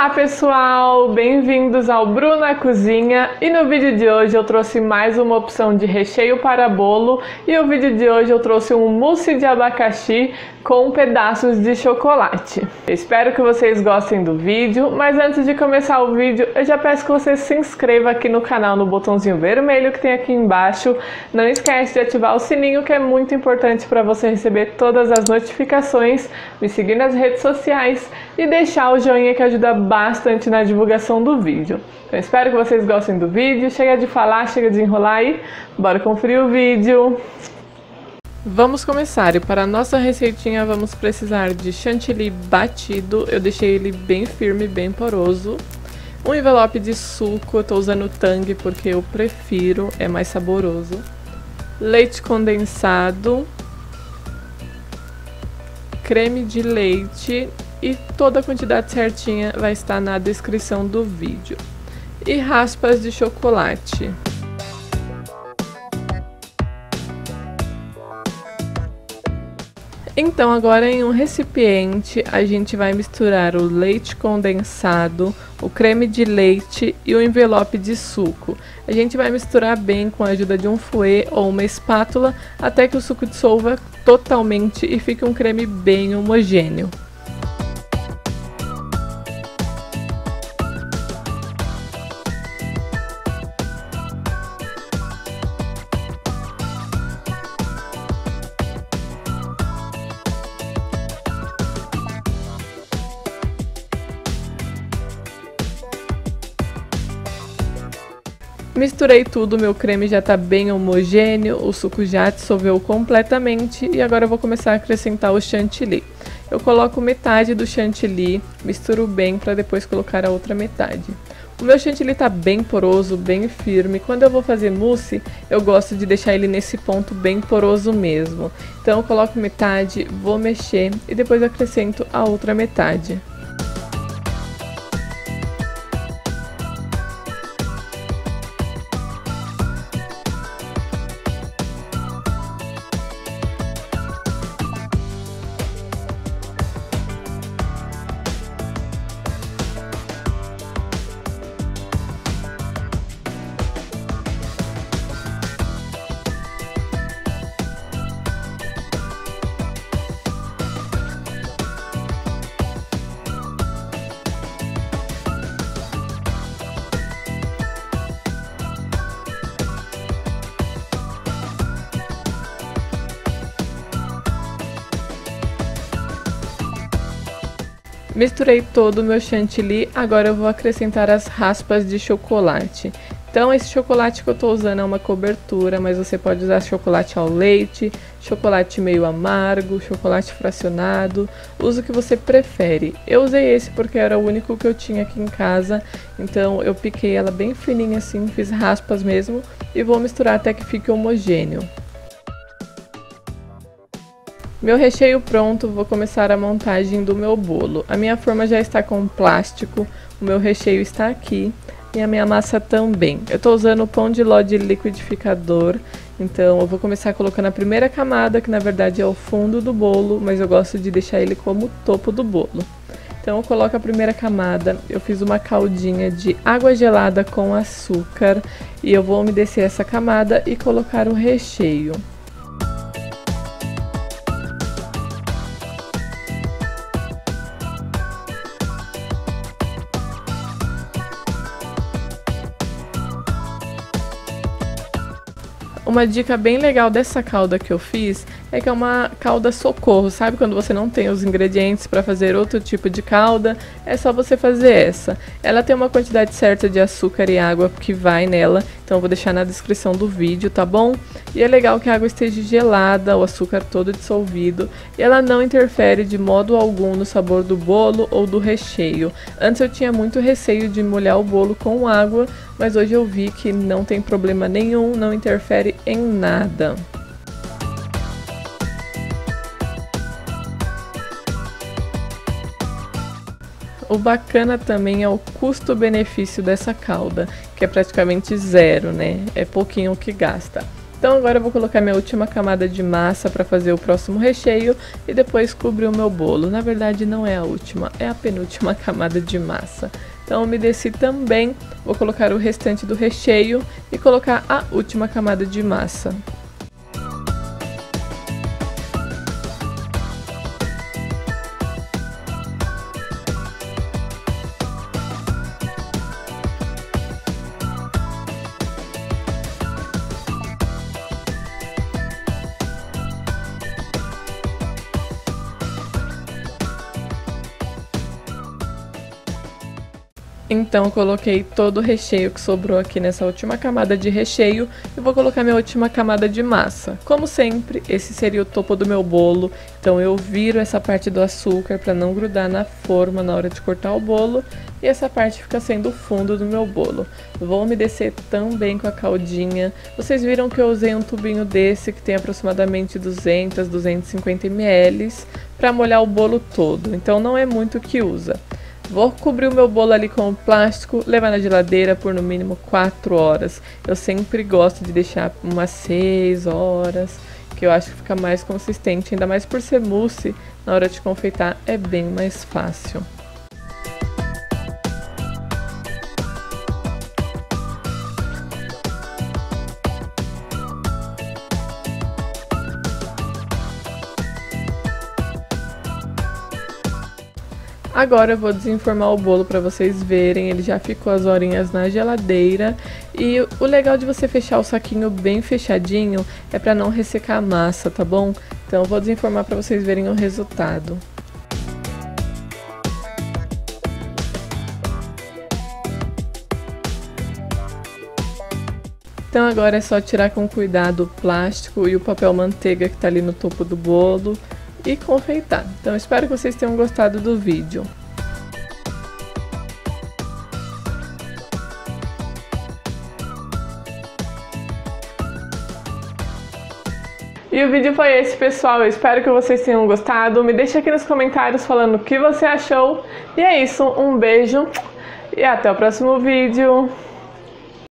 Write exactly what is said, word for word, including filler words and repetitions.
Olá pessoal, bem-vindos ao Bruna Cozinha, e no vídeo de hoje eu trouxe mais uma opção de recheio para bolo, e o vídeo de hoje eu trouxe um mousse de abacaxi com pedaços de chocolate. Eu espero que vocês gostem do vídeo, mas antes de começar o vídeo eu já peço que você se inscreva aqui no canal no botãozinho vermelho que tem aqui embaixo. Não esquece de ativar o sininho, que é muito importante para você receber todas as notificações, me seguir nas redes sociais e deixar o joinha, que ajuda bastante na divulgação do vídeo. Então espero que vocês gostem do vídeo. Chega de falar, chega de enrolar aí, bora conferir o vídeo. Vamos começar, e para a nossa receitinha vamos precisar de chantilly batido. Eu deixei ele bem firme, bem poroso. Um envelope de suco, eu tô usando Tang porque eu prefiro, é mais saboroso. Leite condensado, creme de leite, e toda a quantidade certinha vai estar na descrição do vídeo. E raspas de chocolate. Então agora em um recipiente a gente vai misturar o leite condensado, o creme de leite e o envelope de suco. A gente vai misturar bem com a ajuda de um fouet ou uma espátula até que o suco dissolva totalmente e fique um creme bem homogêneo. Misturei tudo, meu creme já tá bem homogêneo, o suco já dissolveu completamente e agora eu vou começar a acrescentar o chantilly. Eu coloco metade do chantilly, misturo bem para depois colocar a outra metade. O meu chantilly tá bem poroso, bem firme. Quando eu vou fazer mousse, eu gosto de deixar ele nesse ponto bem poroso mesmo. Então eu coloco metade, vou mexer e depois acrescento a outra metade. Misturei todo o meu chantilly, agora eu vou acrescentar as raspas de chocolate. Então esse chocolate que eu tô usando é uma cobertura, mas você pode usar chocolate ao leite, chocolate meio amargo, chocolate fracionado, usa o que você prefere. Eu usei esse porque era o único que eu tinha aqui em casa, então eu piquei ela bem fininha assim, fiz raspas mesmo e vou misturar até que fique homogêneo. Meu recheio pronto, vou começar a montagem do meu bolo. A minha forma já está com plástico, o meu recheio está aqui e a minha massa também. Eu estou usando o pão de ló de liquidificador, então eu vou começar colocando a primeira camada, que na verdade é o fundo do bolo, mas eu gosto de deixar ele como o topo do bolo. Então eu coloco a primeira camada, eu fiz uma caldinha de água gelada com açúcar e eu vou umedecer essa camada e colocar o recheio. Uma dica bem legal dessa calda que eu fiz é que é uma calda socorro, sabe? Quando você não tem os ingredientes para fazer outro tipo de calda, é só você fazer essa. Ela tem uma quantidade certa de açúcar e água que vai nela, então eu vou deixar na descrição do vídeo, tá bom? E é legal que a água esteja gelada, o açúcar todo dissolvido, e ela não interfere de modo algum no sabor do bolo ou do recheio. Antes eu tinha muito receio de molhar o bolo com água, mas hoje eu vi que não tem problema nenhum, não interfere em nada. O bacana também é o custo-benefício dessa calda, que é praticamente zero, né? É pouquinho o que gasta. Então agora eu vou colocar minha última camada de massa para fazer o próximo recheio e depois cobrir o meu bolo. Na verdade não é a última, é a penúltima camada de massa. Então umedeci também, vou colocar o restante do recheio e colocar a última camada de massa. Então, coloquei todo o recheio que sobrou aqui nessa última camada de recheio e vou colocar minha última camada de massa. Como sempre, esse seria o topo do meu bolo, então eu viro essa parte do açúcar para não grudar na forma na hora de cortar o bolo e essa parte fica sendo o fundo do meu bolo. Vou umedecer também com a caldinha. Vocês viram que eu usei um tubinho desse que tem aproximadamente duzentos, duzentos e cinquenta mililitros para molhar o bolo todo, então não é muito o que usa. Vou cobrir o meu bolo ali com o plástico, levar na geladeira por no mínimo quatro horas. Eu sempre gosto de deixar umas seis horas, que eu acho que fica mais consistente, ainda mais por ser mousse, na hora de confeitar é bem mais fácil. Agora eu vou desenformar o bolo para vocês verem, ele já ficou as horinhas na geladeira. E o legal de você fechar o saquinho bem fechadinho é para não ressecar a massa, tá bom? Então eu vou desenformar para vocês verem o resultado. Então agora é só tirar com cuidado o plástico e o papel manteiga que tá ali no topo do bolo e confeitar. Então espero que vocês tenham gostado do vídeo. E o vídeo foi esse, pessoal. Eu espero que vocês tenham gostado. Me deixa aqui nos comentários falando o que você achou. E é isso, um beijo e até o próximo vídeo.